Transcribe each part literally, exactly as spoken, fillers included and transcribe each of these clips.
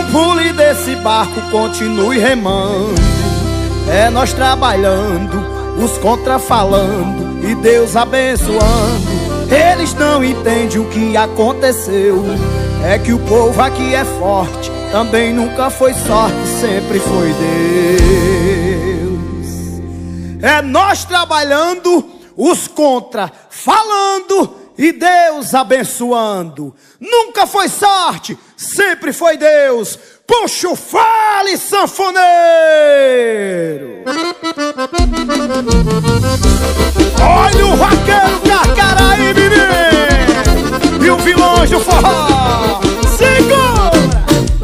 pule desse barco, continue remando. É nós trabalhando, os contra falando e Deus abençoando. Eles não entendem o que aconteceu. É que o povo aqui é forte, também nunca foi sorte, sempre foi Deus. É nós trabalhando, os contra falando e Deus abençoando. Nunca foi sorte, sempre foi Deus. Puxa o fale, sanfoneiro! Olha o vaqueiro Carcaraí, menino! E o vilão do forró! Segura!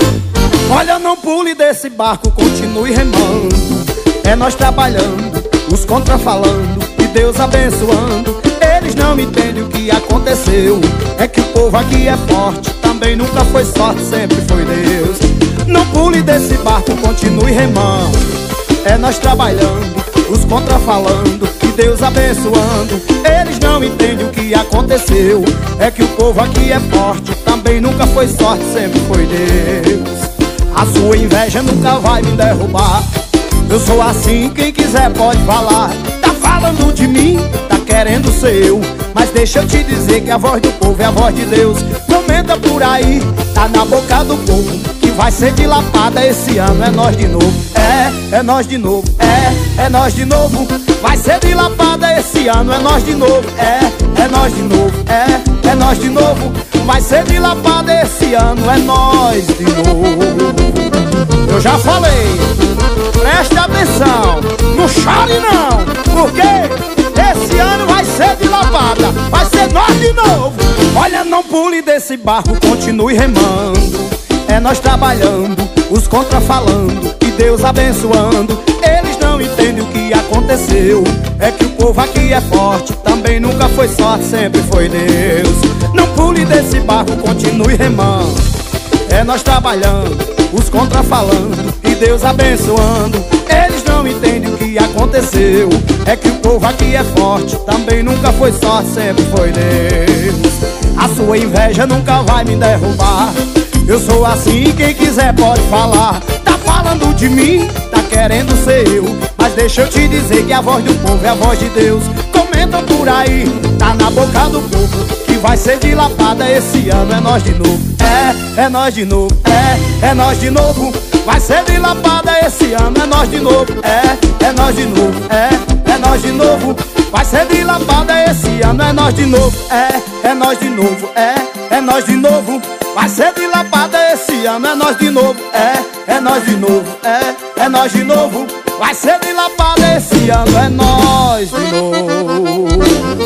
Olha, não pule desse barco, continue remando. É nós trabalhando, os contra falando e Deus abençoando. Eles não entendem o que aconteceu. É que o povo aqui é forte, também nunca foi sorte, sempre foi Deus. Não pule desse barco, continue remando. É nós trabalhando, os contra falando e Deus abençoando. Eles não entendem o que aconteceu. É que o povo aqui é forte, também nunca foi sorte, sempre foi Deus. A sua inveja nunca vai me derrubar. Eu sou assim, quem quiser pode falar. Tá falando de mim, tá querendo ser eu, mas deixa eu te dizer que a voz do povo é a voz de Deus. Comenta por aí, tá na boca do povo, que vai ser dilatada esse ano. É nós de novo, é, é nós de novo, é, é nós de novo. Vai ser dilatada esse ano, é nós de novo, é, é nós de novo, é, é nós de novo. Vai ser dilatada esse ano, é nós de novo. Eu já falei, preste atenção, não chore não, porque esse ano vai ser dilapada, vai ser nós de novo. Olha, não pule desse barco, continue remando. É nós trabalhando, os contra falando e Deus abençoando. Eles não entendem o que aconteceu. É que o povo aqui é forte, também nunca foi sorte, sempre foi Deus. Não pule desse barco, continue remando. É nós trabalhando, os contra falando e Deus abençoando. Eles não entendem o que aconteceu. É que o povo aqui é forte, também nunca foi sorte, sempre foi Deus. A sua inveja nunca vai me derrubar. Eu sou assim, quem quiser pode falar. Tá falando de mim, tá querendo ser eu, mas deixa eu te dizer que a voz do povo é a voz de Deus. Comentam por aí, tá na boca do povo, que vai ser dilatada esse ano. É nós de novo, é, é nós de novo, é, é nós de novo. Vai ser dilatada esse ano, é nós de novo, é, é nós de novo, é, é nós de novo. Vai ser dilatada esse ano, é nós de novo, é, é nós de novo, é, é nós de novo. Vai ser dilapada esse ano, é nós de novo, é, é nós de novo, é, é nós de novo. Vai ser dilapada esse ano, é nós de novo.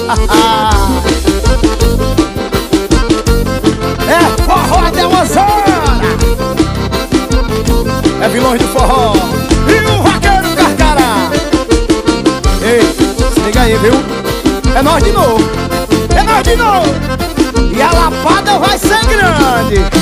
É forró até umas horas. É vilões do forró e o vaqueiro Carcará. Ei, se liga aí, viu? É nós de novo, é nós de novo. E a lapada vai ser grande.